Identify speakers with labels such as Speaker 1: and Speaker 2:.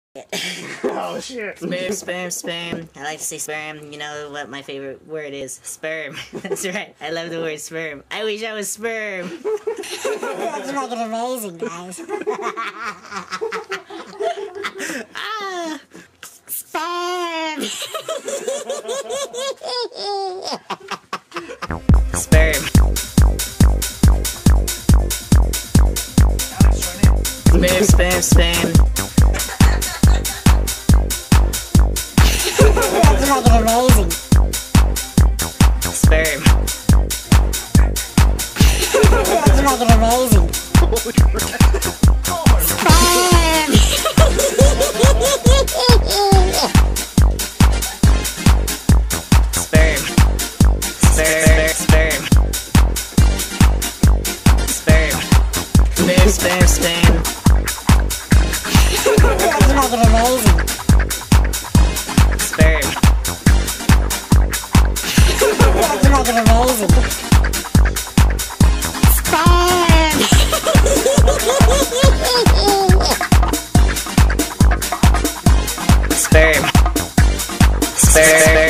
Speaker 1: Oh shit.
Speaker 2: Sperm, sperm, sperm. I like to say sperm. You know what my favorite word is? Sperm. That's right. I love the word sperm. I wish I was sperm.
Speaker 3: That's fucking amazing, guys.
Speaker 2: Ah!
Speaker 3: Sperm!
Speaker 2: Sperm. Sperm, sperm, sperm.
Speaker 3: That's fucking amazing.
Speaker 2: Sperm.
Speaker 3: That's fucking amazing. Sperm!
Speaker 2: Sperm. Sperm. Sperm. Sperm. Sperm, sperm, sperm.
Speaker 3: That's fucking amazing.
Speaker 2: Sperm.
Speaker 3: That's fucking amazing. Sperm!
Speaker 2: Sperm. Sperm.